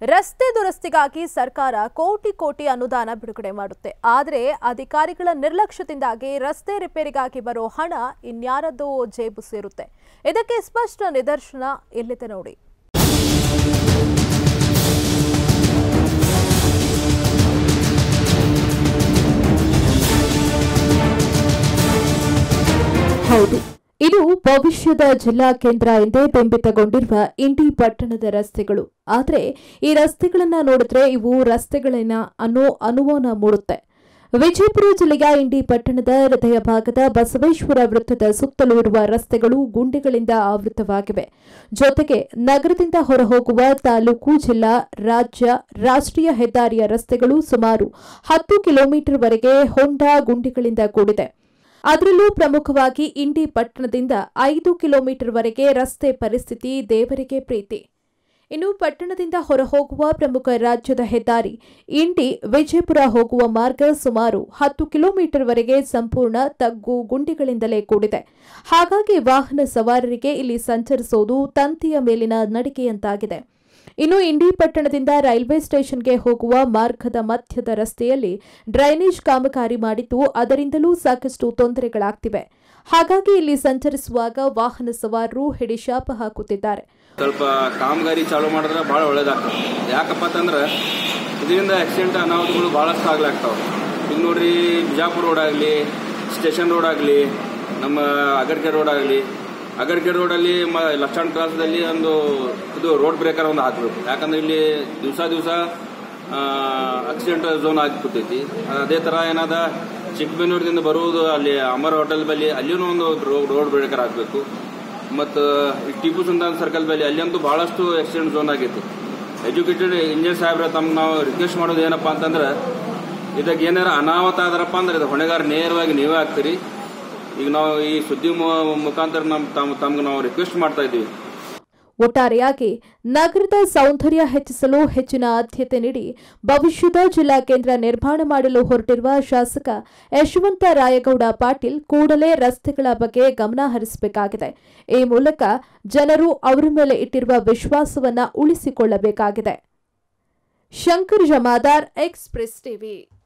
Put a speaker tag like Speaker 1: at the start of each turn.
Speaker 1: ರಸ್ತೆ ದುರಸ್ತಿಗಾಗಿ ಸರ್ಕಾರ ಕೋಟಿ ಕೋಟಿ ಅನುದಾನ ಬಿಡುಗಡೆ ಮಾಡುತ್ತೆ. ಆದರೆ ಅಧಿಕಾರಿಗಳ ನಿರ್ಲಕ್ಷ್ಯದಿಂದಾಗಿ ರಸ್ತೆ ರಿಪೇರಿಗಾಗಿ ಬರೋ ಹಣ ಇನ್ಯಾರದೋ ಜೇಬು ಸೇರುತ್ತೆ. ಇದಕ್ಕೆ ಸ್ಪಷ್ಟ ನಿದರ್ಶನ ಇಲ್ಲಿದೆ ನೋಡಿ. ಹೌದು, ಇದು ಭವಿಷ್ಯದ ಜಿಲ್ಲಾ ಕೇಂದ್ರ ಎಂದೇ ಬಿಂಬಿತಗೊಂಡಿರುವ ಇಂಡಿ ಪಟ್ಟಣದ ರಸ್ತೆಗಳು. ಆದರೆ ಈ ರಸ್ತೆಗಳನ್ನ ನೋಡಿದ್ರೆ ಇವು ರಸ್ತೆಗಳೇನ ಅನ್ನೋ ಅನುಮಾನ ಮೂಡುತ್ತೆ. ವಿಜಯಪುರ ಜಿಲ್ಲೆಯ ಇಂಡಿ ಪಟ್ಟಣದ ಹೃದಯ ಭಾಗದ ಬಸವೇಶ್ವರ ವೃತ್ತದ ಸುತ್ತಲೂ ಇರುವ ರಸ್ತೆಗಳು ಗುಂಡಿಗಳಿಂದ ಆವೃತವಾಗಿವೆ. ಜೊತೆಗೆ ನಗರದಿಂದ ಹೊರಹೋಗುವ ತಾಲೂಕು, ಜಿಲ್ಲಾ, ರಾಜ್ಯ, ರಾಷ್ಟ್ರೀಯ ಹೆದ್ದಾರಿಯ ರಸ್ತೆಗಳು ಸುಮಾರು 10 ಕಿಲೋಮೀಟರ್ ವರೆಗೆ ಹೊಂಡ ಗುಂಡಿಗಳಿಂದ ಕೂಡಿದೆ. ಅದರಲ್ಲೂ ಪ್ರಮುಖವಾಗಿ ಇಂಡಿ ಪಟ್ಟಣದಿಂದ 5 ಕಿಲೋಮೀಟರ್ ವರೆಗೆ ರಸ್ತೆ ಪರಿಸ್ಥಿತಿ ದೇವರಿಗೆ ಪ್ರೀತಿ. ಇನ್ನು ಪಟ್ಟಣದಿಂದ ಹೊರಹೋಗುವ ಪ್ರಮುಖ ರಾಜ್ಯದ ಹೆದ್ದಾರಿ ಇಂಡಿ ವಿಜಯಪುರ ಹೋಗುವ ಮಾರ್ಗ ಸುಮಾರು 10 ಕಿಲೋಮೀಟರ್ ವರೆಗೆ ಸಂಪೂರ್ಣ ತಗ್ಗು ಗುಂಡಿಗಳಿಂದಲೇ ಕೂಡಿದೆ. ಹಾಗಾಗಿ ವಾಹನ ಸವಾರರಿಗೆ ಇಲ್ಲಿ ಸಂಚರಿಸುವುದು ತಂತಿಯ ಮೇಲಿನ ನಡಿಗೆಯಂತಾಗಿದೆ. ಇನ್ನು ಇಂಡಿ ಪಟ್ಟಣದಿಂದ ರೈಲ್ವೆ ಸ್ಟೇಷನ್ಗೆ ಹೋಗುವ ಮಾರ್ಗದ ಮಧ್ಯದ ರಸ್ತೆಯಲ್ಲಿ ಡ್ರೈನೇಜ್ ಕಾಮಗಾರಿ ಮಾಡಿದ್ದು ಅದರಿಂದಲೂ ಸಾಕಷ್ಟು ತೊಂದರೆಗಳಾಗ್ತಿವೆ. ಹಾಗಾಗಿ ಇಲ್ಲಿ ಸಂಚರಿಸುವಾಗ ವಾಹನ ಸವಾರರು ಹಿಡಿಶಾಪ ಹಾಕುತ್ತಿದ್ದಾರೆ.
Speaker 2: ಸ್ವಲ್ಪ ಕಾಮಗಾರಿ ಚಾಲೂ ಮಾಡಿದ್ರೆ ಬಹಳ ಒಳ್ಳೇದಾಗ್ತದೆ. ಯಾಕಪ್ಪ ಅಂತಂದ್ರೆ ಇದರಿಂದ ಆಕ್ಸಿಡೆಂಟ್ ಅನಾಹುತಗಳು ಬಹಳಷ್ಟು ಆಗ್ಲಾಗ್ತಾವೆ. ಈಗ ನೋಡ್ರಿ, ಬಿಜಾಪುರ ರೋಡ್ ಆಗಲಿ, ಸ್ಟೇಷನ್ ರೋಡ್ ಆಗಲಿ, ನಮ್ಮ ಅಗರ್ಕೆ ರೋಡ್ ಆಗಲಿ, ಅಗರ್ಕೆ ರೋಡಲ್ಲಿ ಲಕ್ಷಾಂತರ ಕ್ರಾಸದಲ್ಲಿ ಇದು ರೋಡ್ ಬ್ರೇಕರ್ ಒಂದು ಹಾಕಬೇಕು. ಯಾಕಂದ್ರೆ ಇಲ್ಲಿ ದಿವಸ ಆಕ್ಸಿಡೆಂಟ್ ಝೋನ್ ಆಗಿಬಿಟ್ಟೈತಿ. ಅದೇ ಥರ ಏನಾದ ಚಿಕ್ಕಬೆನ್ನೂರದಿಂದ ಬರುವುದು ಅಲ್ಲಿ ಅಮರ್ ಹೋಟೆಲ್ ಬಳಿ ಅಲ್ಲಿಯೂ ಒಂದು ರೋಡ್ ಬ್ರೇಕರ್ ಹಾಕಬೇಕು. ಮತ್ತು ಟಿಪ್ಪು ಸುಲ್ತಾನ್ ಸರ್ಕಲ್ ಬಳಿ ಅಲ್ಲಂತೂ ಬಹಳಷ್ಟು ಆಕ್ಸಿಡೆಂಟ್ ಝೋನ್ ಆಗೈತಿ. ಎಜುಕೇಟೆಡ್ ಇಂಜಿನಿಯರ್ ಸಾಹೇಬ್ರ ನಾವು ರಿಕ್ವೆಸ್ಟ್ ಮಾಡೋದು ಏನಪ್ಪ ಅಂತಂದ್ರೆ, ಇದಕ್ಕೆ ಏನಾರ ಅನಾಹುತ ಆದ್ರಪ್ಪ ಅಂದ್ರೆ ಇದು ಹೊಣೆಗಾರ ನೇರವಾಗಿ ನೀವೇ ಆಗ್ತೀರಿ. ಈಗ ನಾವು ಈ ಸುದ್ದಿ ಮುಖಾಂತರ ತಮ್ಗೆ ನಾವು ರಿಕ್ವೆಸ್ಟ್ ಮಾಡ್ತಾ ಇದ್ದೀವಿ.
Speaker 1: ಒಟ್ಟಾರೆಯಾಗಿ ನಗರದ ಸೌಂದರ್ಯ ಹೆಚ್ಚಿಸಲು ಹೆಚ್ಚಿನ ಆದ್ಯತೆ ನೀಡಿ ಭವಿಷ್ಯದ ಜಿಲ್ಲಾ ಕೇಂದ್ರ ನಿರ್ಮಾಣ ಮಾಡಲು ಹೊರಟಿರುವ ಶಾಸಕ ಯಶವಂತ ರಾಯಗೌಡ ಪಾಟೀಲ್ ಕೂಡಲೇ ರಸ್ತೆಗಳ ಬಗ್ಗೆ ಗಮನ ಹರಿಸಬೇಕಾಗಿದೆ. ಈ ಮೂಲಕ ಜನರು ಅವರ ಮೇಲೆ ಇಟ್ಟಿರುವ ವಿಶ್ವಾಸವನ್ನ ಉಳಿಸಿಕೊಳ್ಳಬೇಕಾಗಿದೆ. Shankar Jamadar, Express TV.